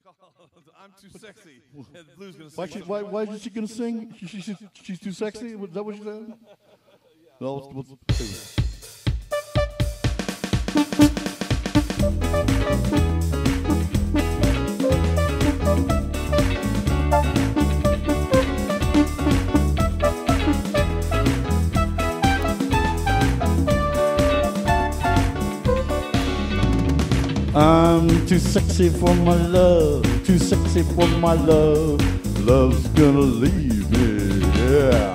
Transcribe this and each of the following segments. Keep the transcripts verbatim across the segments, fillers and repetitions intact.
I'm Too Sexy. And Blue's gonna Why, sing she, why, why is she gonna sing? She, she, she, she's too sexy? Was that what she said? No, let's, let's, I'm too sexy for my love, too sexy for my love. Love's gonna leave me, yeah.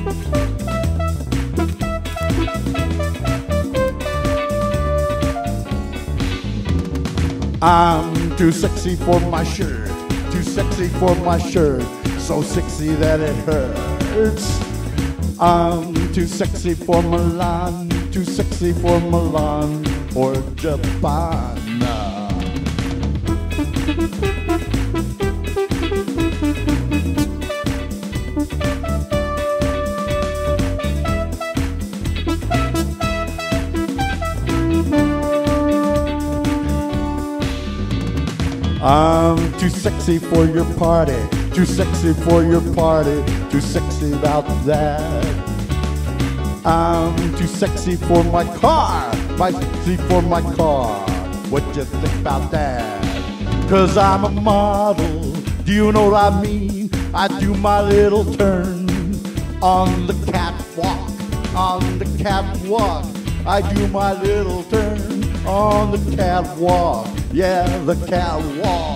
I'm too sexy for my shirt, too sexy for my shirt, so sexy that it hurts. I'm too sexy for Milan, too sexy for Milan or Japan. I'm too sexy for your party, too sexy for your party, too sexy about that. I'm too sexy for my car, my sexy for my car. What you think about that? Cause I'm a model, do you know what I mean? I do my little turn on the catwalk, on the catwalk. I do my little turn on the catwalk, yeah, the catwalk.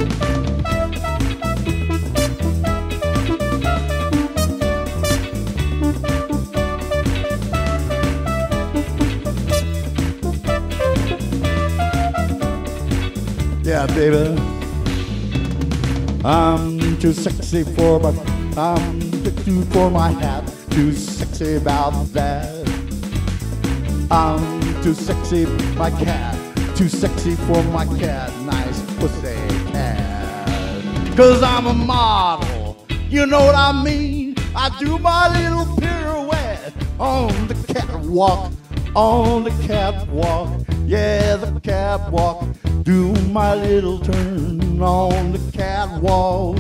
Yeah, baby. I'm too sexy for my, I'm too for my hat, too sexy about that. I'm too sexy, my cat, too sexy for my cat, nice pussy cat. Cause I'm a model, you know what I mean? I do my little pirouette on the catwalk, on the catwalk, yeah, the catwalk. Do my little turn on the catwalk.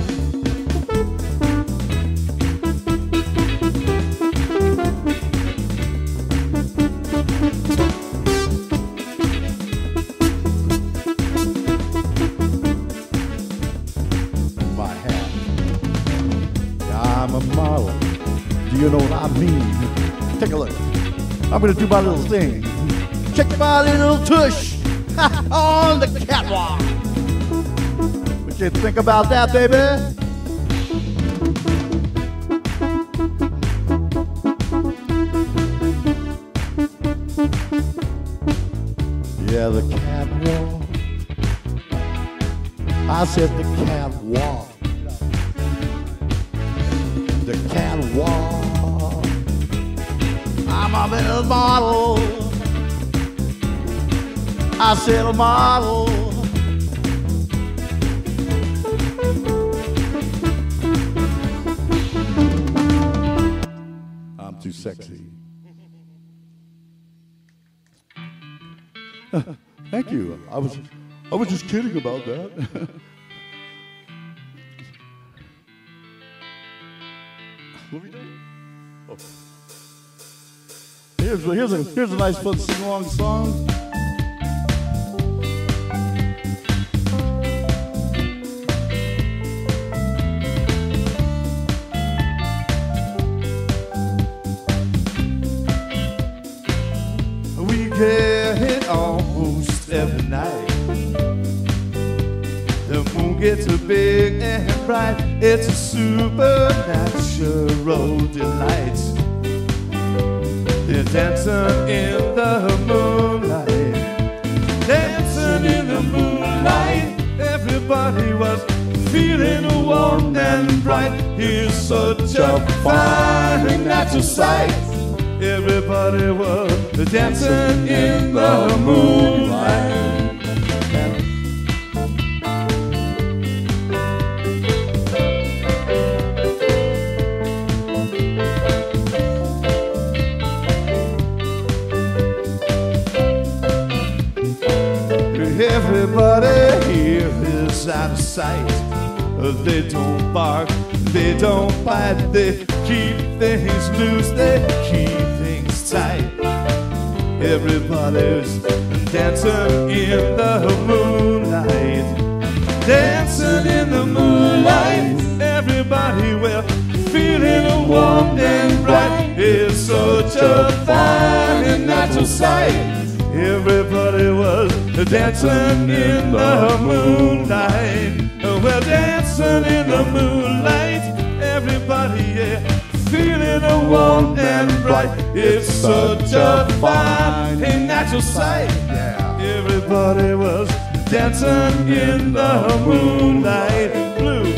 My hat. Yeah, I'm a model. Do you know what I mean? Take a look. I'm gonna do my little thing. Check my little tush on the catwalk. What you think about that, baby? Yeah, the catwalk. I said the catwalk. The catwalk. I'm a little model. I said a model. I'm too sexy. Thank you. I was, I was just kidding about that. What are we doing? Oh. Here's, here's, a, here's a nice fun sing-along song. We get it almost every night. The moon gets big and bright. It's a supernatural delight. They're dancing in the moonlight, dancing in the moonlight. Everybody was feeling warm and bright. Here's such a fine natural sight. Everybody was dancing in the moonlight. Everybody Everybody here is out of sight. They don't bark, they don't bite, they keep things loose, they keep things tight. Everybody's dancing in the moonlight, dancing in the moonlight. Everybody well feeling warm and bright. It's such a fine and natural sight. Everybody was dancing in the moonlight. Well, dancing in the moonlight. Everybody, yeah, feeling warm and bright. It's such a fine and natural sight. Yeah. Everybody was dancing in the moonlight. Blue.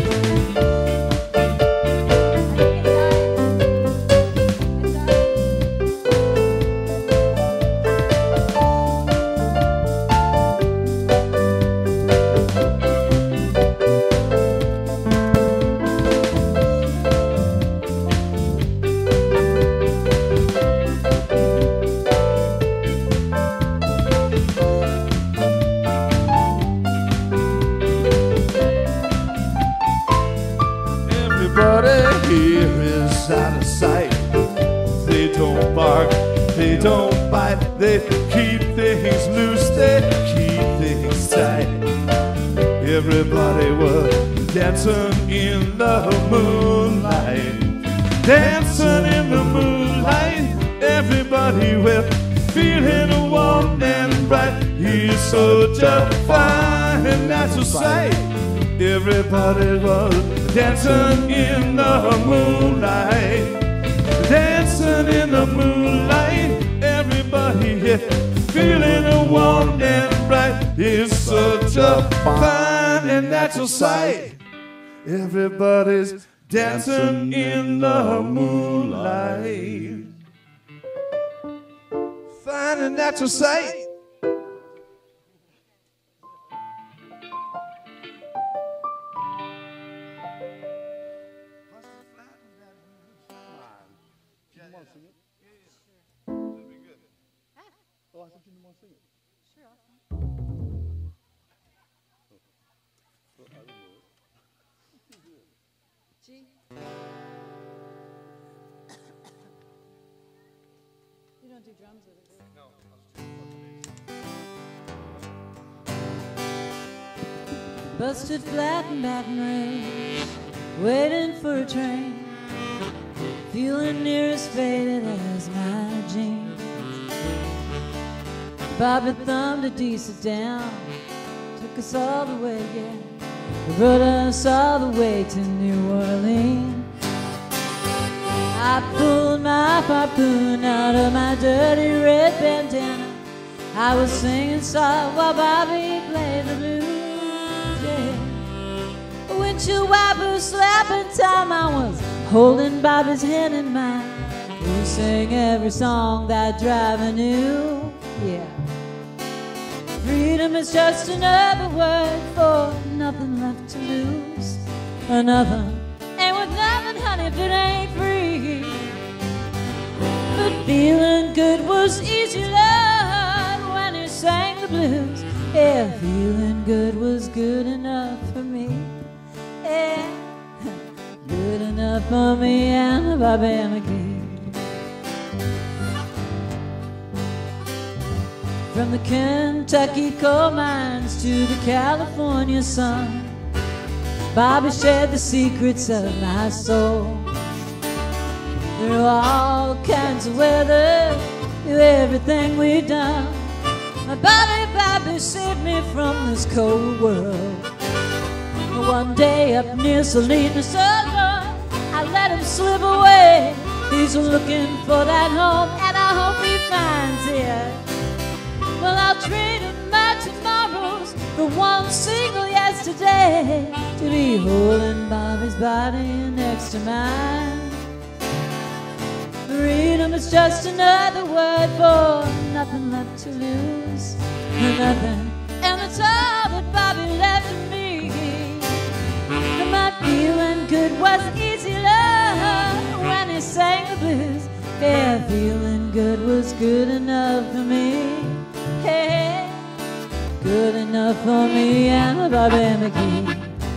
Everybody here is out of sight. They don't bark, they don't bite, they keep things loose, they keep things tight. Everybody was dancing in the moonlight, dancing in the moonlight. Everybody was feeling warm and bright. He's such a fine and natural sight. Everybody was dancing in the moonlight, dancing in the moonlight. Everybody here feeling warm and bright. It's such a fine and natural sight. Everybody's dancing in the moonlight. Fine and natural sight. Oh, I thought you didn't want to sing it. Sure, I'll sing. Oh, I didn't know it. G. You don't do drums with it, do you? No. Busted flat in Baton Rouge, waiting for a train, feeling near as faded as my jeans. Bobby thumbed a decent down, took us all the way, yeah, rode us all the way to New Orleans. I pulled my harpoon out of my dirty red bandana. I was singing soft while Bobby played the blues, yeah. Windshield wipers slapping time, I was holding Bobby's hand in mine. We sang every song that driver knew, yeah. Freedom is just another word for nothing left to lose. Another ain't worth nothing, honey, if it ain't free. But feeling good was easy, Lord, when he sang the blues. Yeah, feeling good was good enough for me. Yeah, good enough for me and Bobby McGee. From the Kentucky coal mines to the California sun, Bobby shared the secrets of my soul. Through all kinds of weather, through everything we've done, my Bobby, Bobby saved me from this cold world. One day up near Salinas, I let him slip away. He's looking for that home, and I hope he finds it. Well, I'll trade in my tomorrows for one single yesterday, to be holding Bobby's body next to mine. Freedom is just another word for nothing left to lose, nothing, and that's all that Bobby left to me. And my feeling good was easy, love, when he sang the blues. Yeah, feeling good was good enough for me. Hey, good enough for me and Bobby McGee.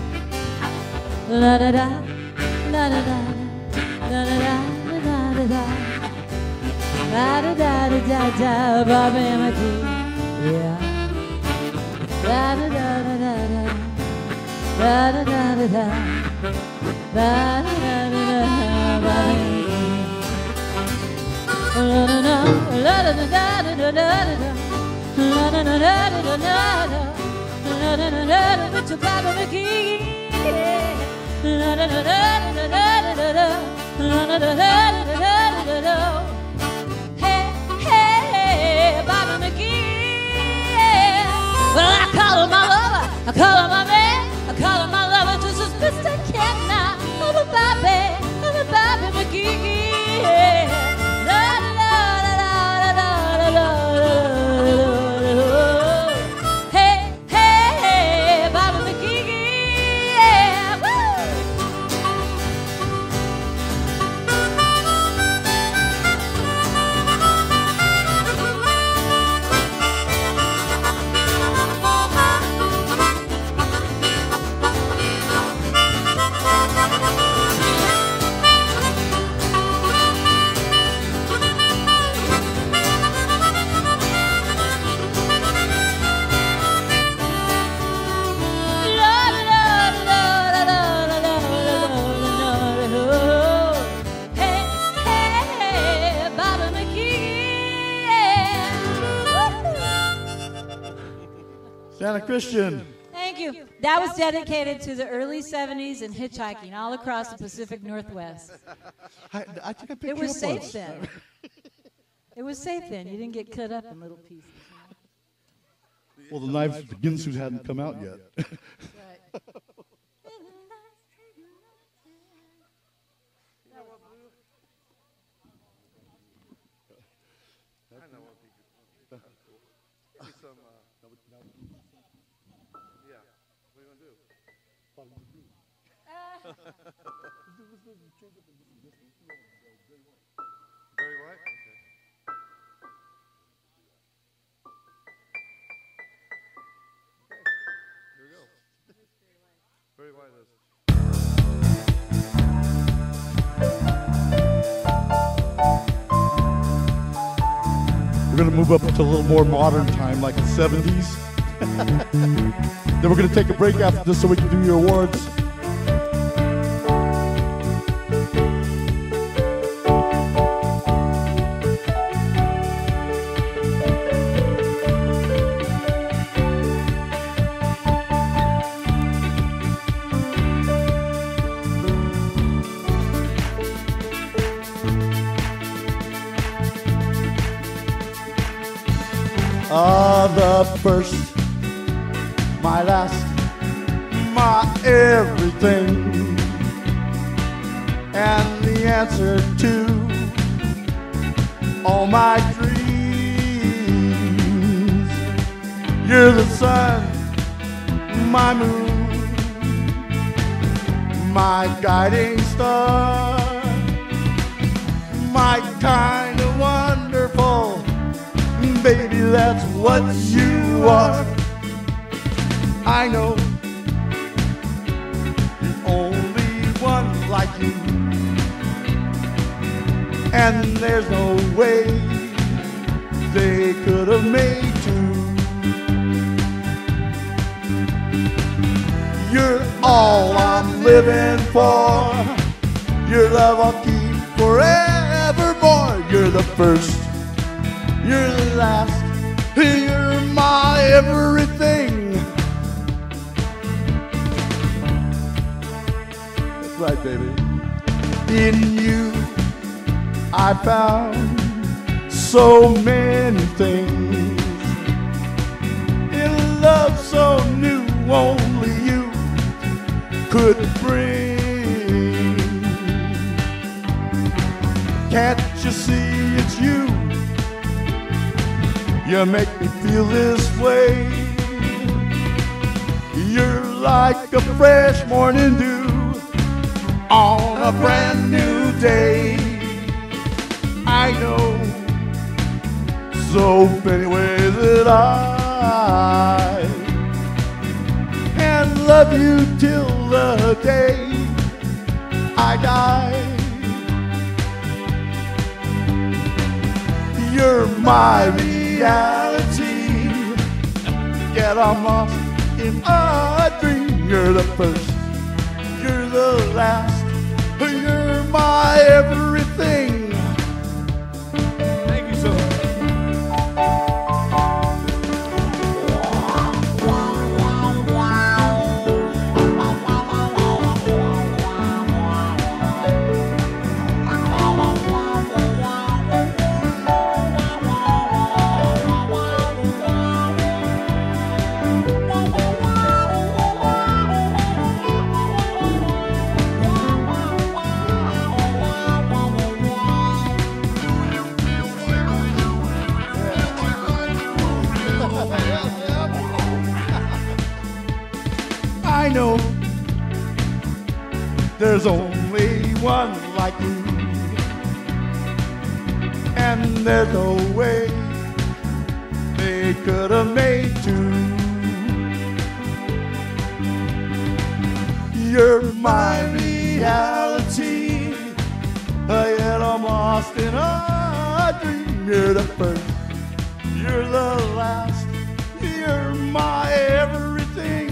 La da da, la da da, la da da, la da da, la da da da da da, Bobby McGee. Yeah. La da da da da da, la da da da da, la da da da da, Bobby McGee. La da da, la da da da da da da. La da da da da da da, la da da da da to Bobby McGee. La da da da da da da da, la da da da da da da. Hey hey, Bobby McGee. Well, I call him my lover, I call him my man, I call him my lover just as best I can now. I'm a Bobby, I'm a Bobby McGee. La da da da da da da da. Santa Christian. Thank you. That was dedicated to the early seventies and hitchhiking all across the Pacific Northwest. I, I think I picked It you was up safe once. then. It was safe then. You didn't get cut up in little pieces. Well, the knives the Ginsu hadn't come out yet. Right. Very white? Okay. Here we go. Very white is. We're going to move up to a little more modern time, like the seventies. Then we're going to take a break after this so we can do your awards. Ah, the first, my last, my everything, and the answer to all my dreams. You're the sun, my moon, my guiding star, my kind of wonderful. Baby, that's what you are. I know the only one like you, and there's no way they could have made two. You're all I'm living for. Your love I'll keep forevermore. You're the first, you're the last, you're my everything. That's right, baby. In you, I found so many things. In love so new, only you could bring. Can't you see it's you? You make me feel this way. You're like a fresh morning dew on a brand new day. I know so many ways that I love you till the day I die. You're my reality, yet I'm lost in a dream. You're the first, you're the last, you're my everything. Thank you so much. I know there's only one like you, and there's no way they could have made two. You're my reality, yet I'm lost in a dream. You're the first, you're the last, you're my everything.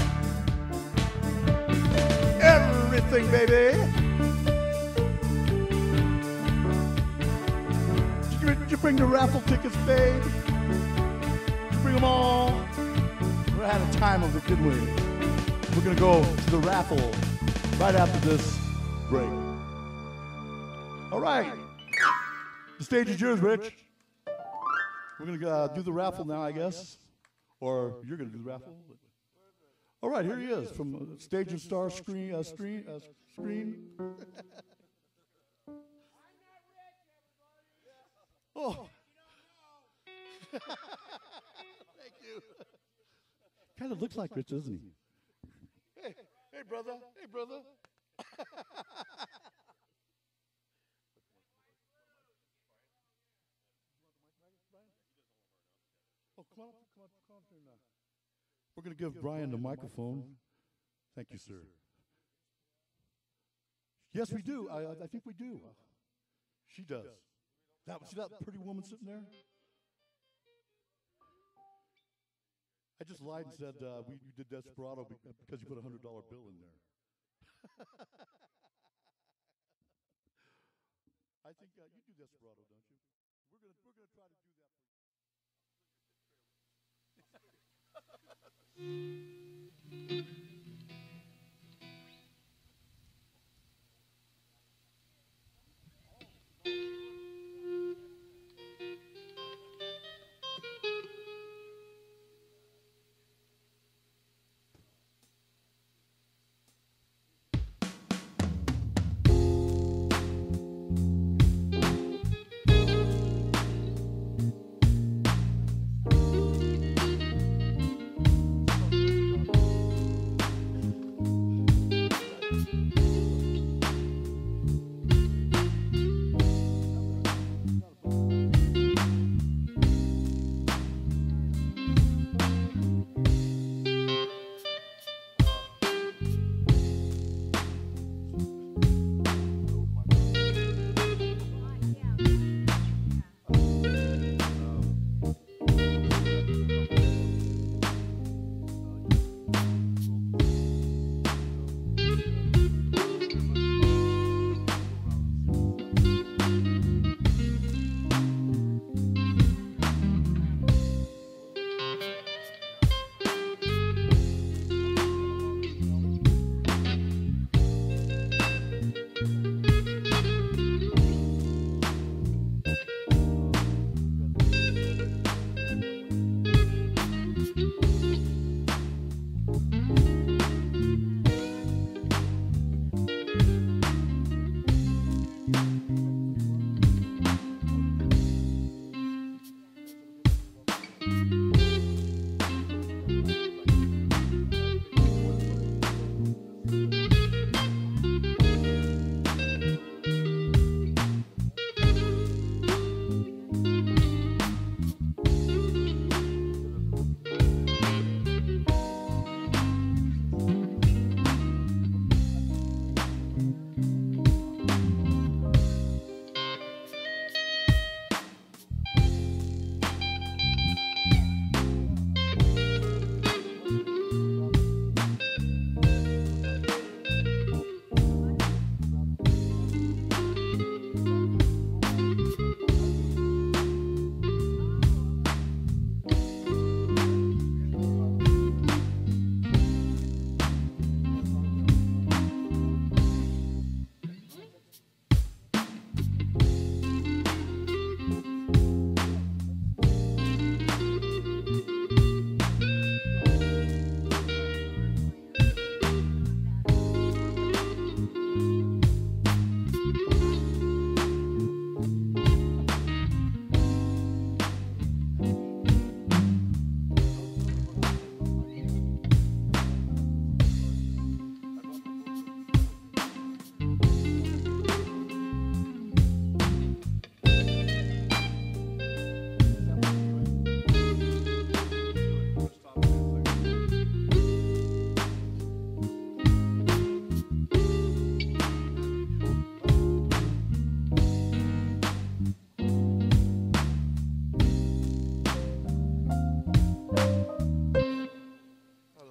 Everything, baby. Did you, did you bring the raffle tickets, babe? Did you bring them all? We had a time of it, didn't we? We're gonna go to the raffle right after this break. All right. The stage is yours, Rich. We're gonna uh, do the raffle now, I guess. Or you're gonna do the raffle. All right, here he is from uh, Stage and Star Screen. Uh, screen, uh, screen. Oh, thank you. Kind of looks like Rich, doesn't he? Hey, hey, brother. Hey, brother. Oh, come on up, come on, come on here now. We're going to give Brian the microphone. Thank you, sir. Yes, we do. I, I think we do. She does. That, see that pretty woman sitting there? I just lied and said uh, we, we did Desperado because you put a hundred dollar bill in there. I think uh, you do Desperado, don't you? We're gonna we're gonna try to do that.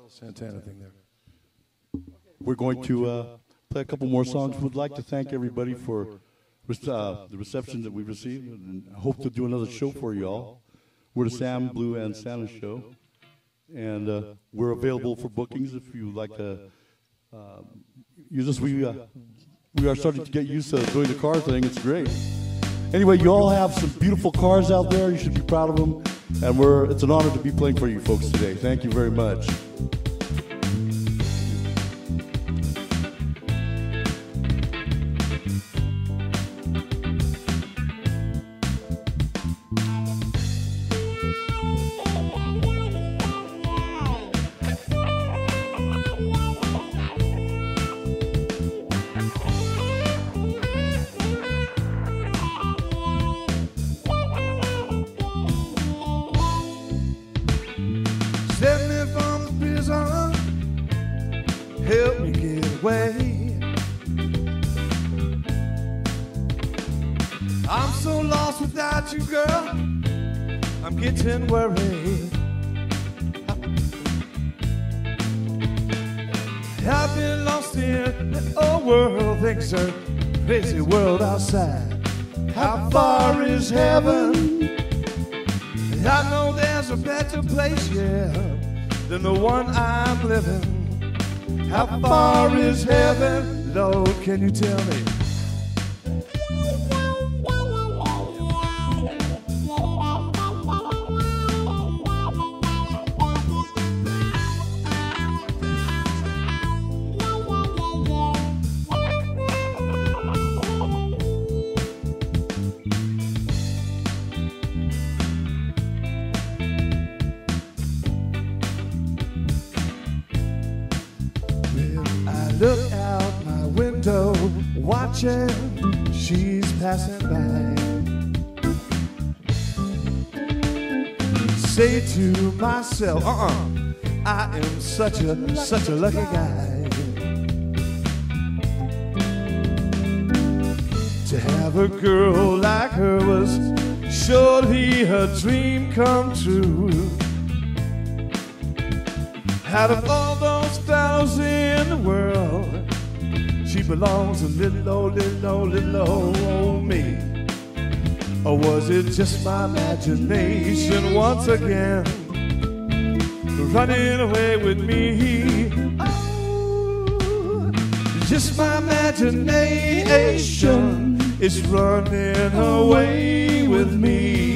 Santana thing there. We're going to uh, play a couple more songs. We'd like to thank everybody for uh, the reception that we've received, and I hope to do another show for you all. We're the Sam, Blue, and Santa Show, and uh, we're available for bookings if you like to uh, use us. We, uh, we are starting to get used to doing the car thing. It's great. Anyway, you all have some beautiful cars out there. You should be proud of them, and we're, it's an honor to be playing for you folks today. Thank you very much. Help me get away. I'm so lost without you, girl. I'm getting worried. I've been lost in the old world. Things are crazy world outside. How far is heaven? I know there's a better place, yeah, than the one I'm living. How far is heaven, Lord, can you tell me? Look out my window, watching, she's passing by. Say to myself, uh-uh, I am such a, such a lucky guy to have a girl like her was surely a dream come true. Out of all those fellows in the world, she belongs to little old, little old, little old me. Or was it just my imagination once again running away with me? Oh, just my imagination is running away with me.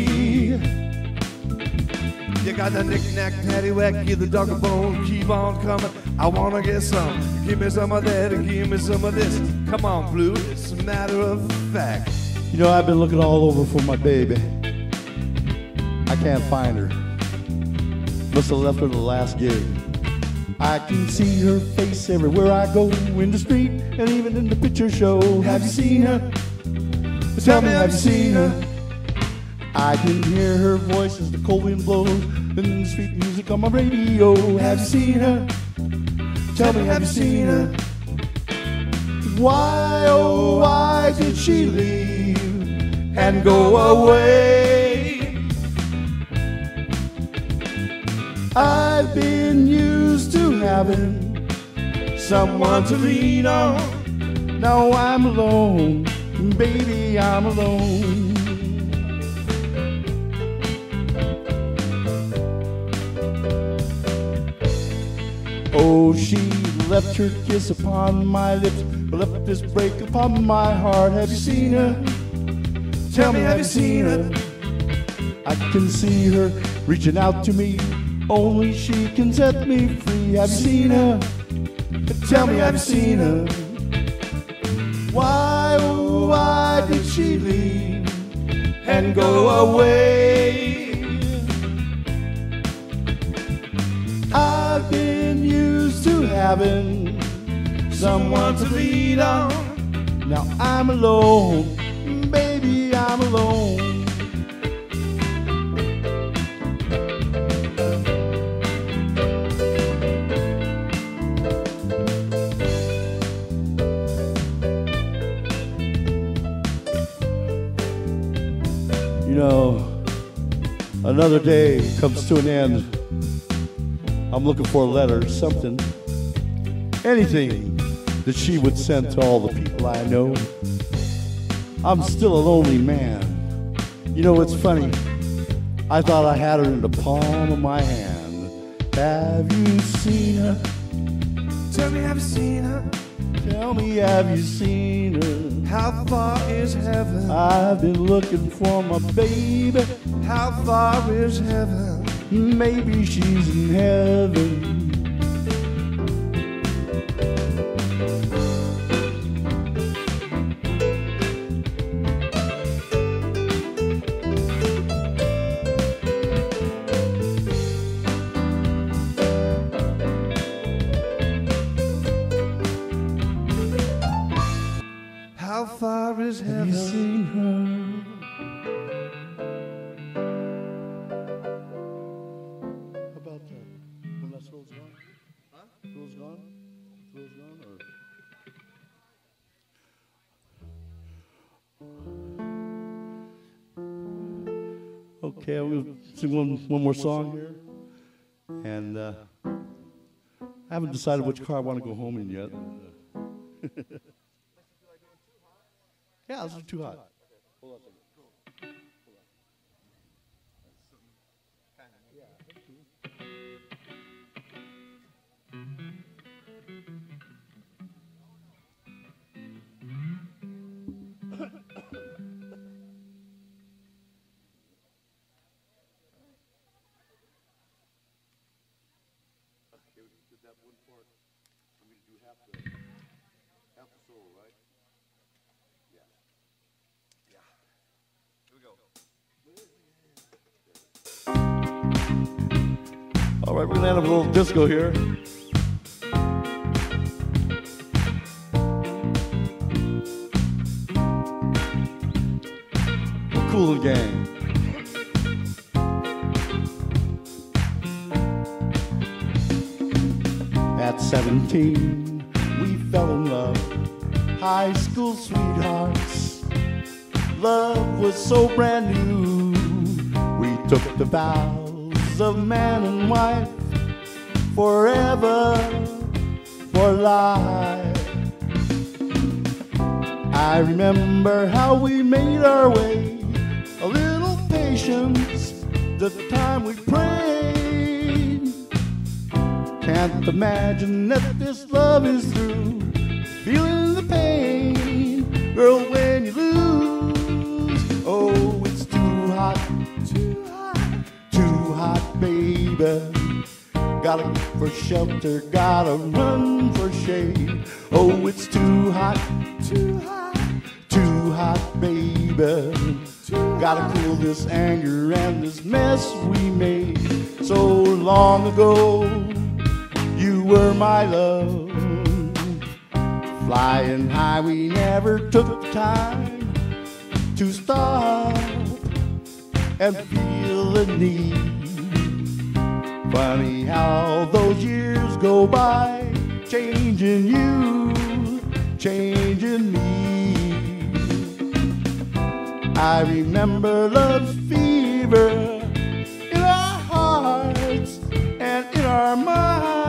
You got the knick-knack, paddywhack, give the dog a bone, keep on coming. I wanna get some. Give me some of that and give me some of this. Come on, Blue, it's a matter of fact. You know, I've been looking all over for my baby. I can't find her. Must have left her the last gig. I can see her face everywhere I go, in the street and even in the picture show. Have you seen her? Tell me, have you seen her? I can hear her voice as the cold wind blows, and the street music on my radio. Have you seen her? Tell me, have you seen her? Why, oh, why did she leave and go away? I've been used to having someone to lean on. Now I'm alone, baby, I'm alone. Oh, she left her kiss upon my lips, left this break upon my heart. Have you seen her? Tell me, have you seen her? I can see her reaching out to me, only she can set me free. Have you seen her? Tell me, have you seen her? Why, oh, why did she leave and go away? I've been used to having someone to lead on. Now I'm alone, baby, I'm alone. You know, another day comes to an end. I'm I'm looking for a letter, something, anything that she would send to all the people I know. I'm still a lonely man. You know, it's funny. I thought I had her in the palm of my hand. Have you seen her? Tell me, have you seen her? Tell me, have you seen her? How far is heaven? I've been looking for my baby. How far is heaven? Maybe she's in heaven. How far is heaven? Have you seen her? How about that? When that thrill's gone? Huh? Thrill's gone? Thrill's gone? Or? Okay, I'm going to sing one, one more song here. And uh, I haven't decided which car I want to go home in yet. Yeah, this is too hot. Hold on a second. That one part, I'm going to do half the, half the solo, right? Yeah. Yeah. Here we go. All right, we're going to have a little disco here. Kool and Gang. At seventeen, we fell in love, high school sweethearts. Love was so brand new. We took the vows of man and wife, forever, for life. I remember how we made our way, a little patience, the time we prayed. Can't imagine that this love is through, feeling the pain, girl, when you lose. Oh, it's too hot, too hot, too hot, baby. Gotta look for shelter, gotta run for shade. Oh, it's too hot, too hot, too hot, baby. Gotta cool this anger and this mess we made so long ago. You were my love, flying high, we never took the time to stop and feel the need. Funny how those years go by, changing you, changing me. I remember love's fever in our hearts and in our minds.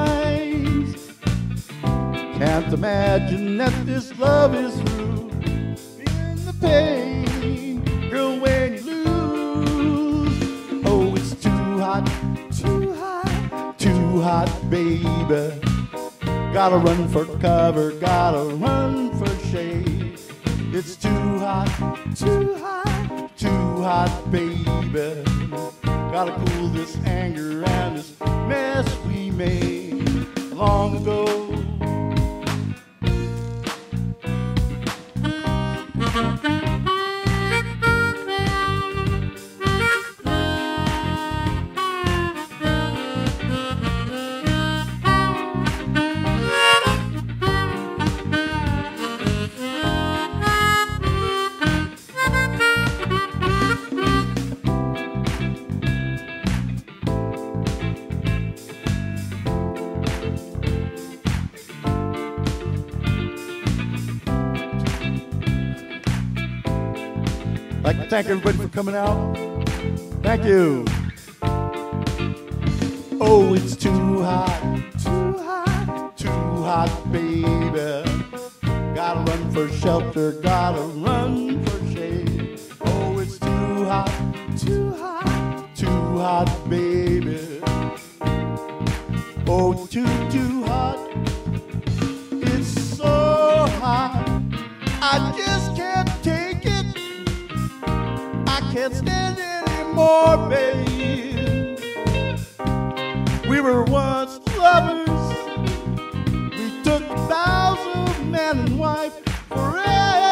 Can't imagine that this love is through, feeling the pain, girl, when you lose. Oh, it's too hot, too hot, too hot, baby. Gotta run for cover, gotta run for shade. It's too hot, too hot, too hot, baby. Gotta cool this anger and this mess we made long ago. I'd like to thank everybody for coming out. Thank you. Oh, it's too hot, too hot, too hot, baby. Gotta run for shelter, gotta run for shade. Oh, it's too hot, too hot, too hot, baby. Oh, too, too hot. It's so hot, I just can't take it. I can't stand it anymore, babe. We were once lovers. We took vows of man and wife forever.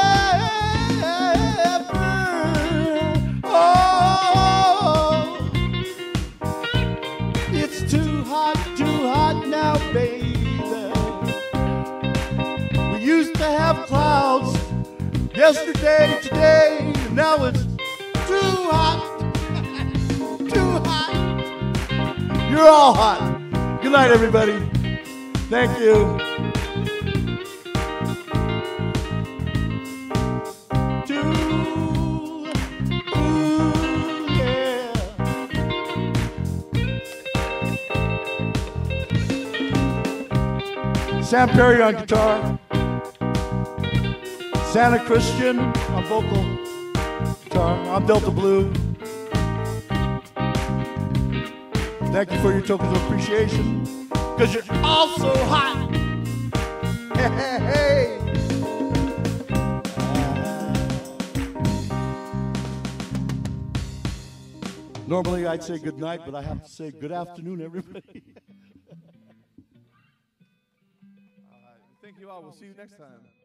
Oh, it's too hot, too hot now, baby. We used to have clouds yesterday, today, and now it's too hot, too hot. You're all hot. Good night, everybody. Thank you. Too, ooh, yeah. Sam Perry on guitar. Santa Christian on vocal guitar. I'm Delta Blue. Thank you for your tokens of appreciation, because you're all so hot. Hey, hey, hey. Normally I'd say good night, but I have to say good afternoon, everybody. Thank you all. We'll see you next time.